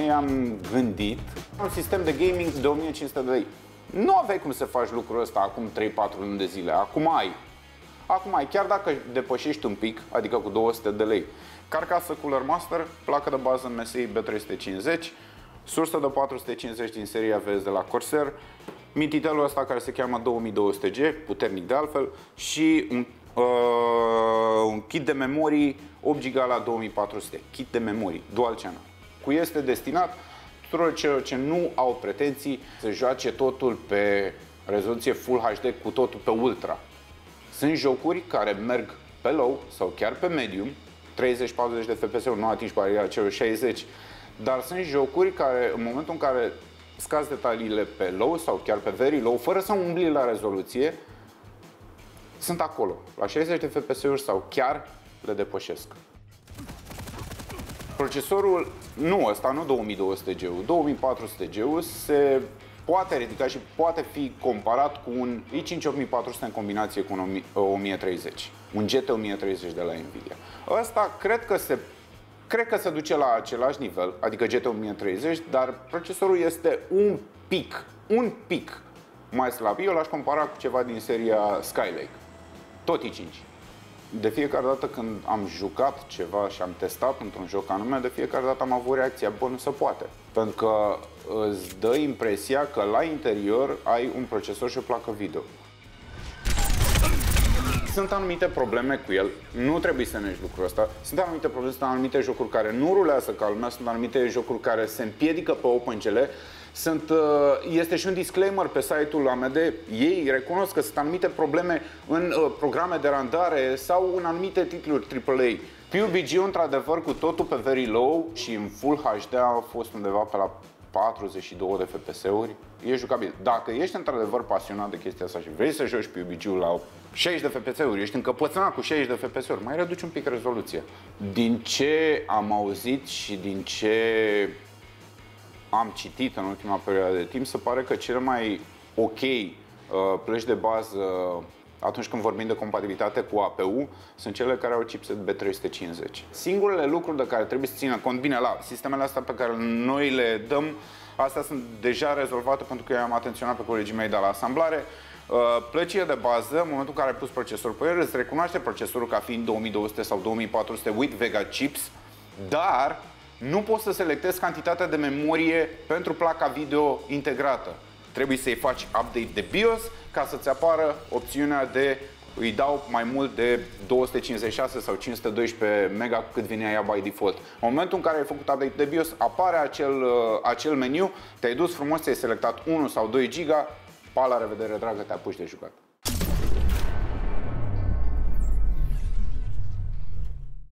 noi am gândit un sistem de gaming de 1500 de lei. Nu aveai cum să faci lucrul ăsta acum 3-4 luni de zile. Acum ai. Acum ai, chiar dacă depășești un pic, adică cu 200 de lei. Carcasă Cooler Master, placă de bază MSI B350, sursă de 450 din seria VS de la Corsair, mititelul ăsta care se cheamă 2200G, puternic de altfel, și un kit de memorii 8 GB la 2400. Kit de memorii, dual channel. Cui este destinat tuturor celor ce nu au pretenții să joace totul pe rezoluție Full HD cu totul pe Ultra. Sunt jocuri care merg pe low sau chiar pe medium, 30-40 de FPS-uri, nu atingi bariera celor 60, dar sunt jocuri care în momentul în care scazi detaliile pe low sau chiar pe very low, fără să umbli la rezoluție, sunt acolo, la 60 de FPS-uri sau chiar le depășesc. Procesorul, nu ăsta, nu 2200G-ul, 2400G-ul se poate ridica și poate fi comparat cu un i5 8400 în combinație cu un 1030, un GT 1030 de la Nvidia. Ăsta cred că se duce la același nivel, adică GT 1030, dar procesorul este un pic mai slab. Eu l-aș compara cu ceva din seria Skylake, tot i5. De fiecare dată când am jucat ceva și am testat într-un joc anume, de fiecare dată am avut reacția, bă, nu se poate. Pentru că îți dă impresia că la interior ai un procesor și o placă video. Sunt anumite probleme cu el, nu trebuie să negi lucrul ăsta. Sunt anumite probleme, sunt anumite jocuri care nu rulează ca lumea, sunt anumite jocuri care se împiedică pe OpenGL. Este și un disclaimer pe site-ul AMD, ei recunosc că sunt anumite probleme în programe de randare sau în anumite titluri AAA. PUBG, într-adevăr, cu totul pe very low și în Full HD a fost undeva pe la 42 de FPS-uri, e jucabil. Dacă ești într-adevăr pasionat de chestia asta și vrei să joci PUBG-ul la 60 de FPS-uri, ești încăpățânat cu 60 de FPS-uri, mai reduci un pic rezoluția. Din ce am auzit și din ce am citit în ultima perioadă de timp, se pare că cel mai ok plăci de bază atunci când vorbim de compatibilitate cu APU sunt cele care au chipset B350. Singurele lucruri de care trebuie să țină cont, bine, la sistemele astea pe care noi le dăm, astea sunt deja rezolvate pentru că eu am atenționat pe colegii mei de la asamblare. Plăcile de bază, în momentul în care ai pus procesorul pe el, îți recunoaște procesorul ca fiind 2200 sau 2400 with Vega chips, dar nu poți să selectezi cantitatea de memorie pentru placa video integrată. Trebuie să-i faci update de BIOS ca să-ți apară opțiunea de îi dau mai mult de 256 sau 512 mega cât vine ea by default. În momentul în care ai făcut update de BIOS, apare acel meniu, te-ai dus frumos, ți-ai selectat 1 sau 2 giga, pa, la revedere, dragă, te apuci de jucat.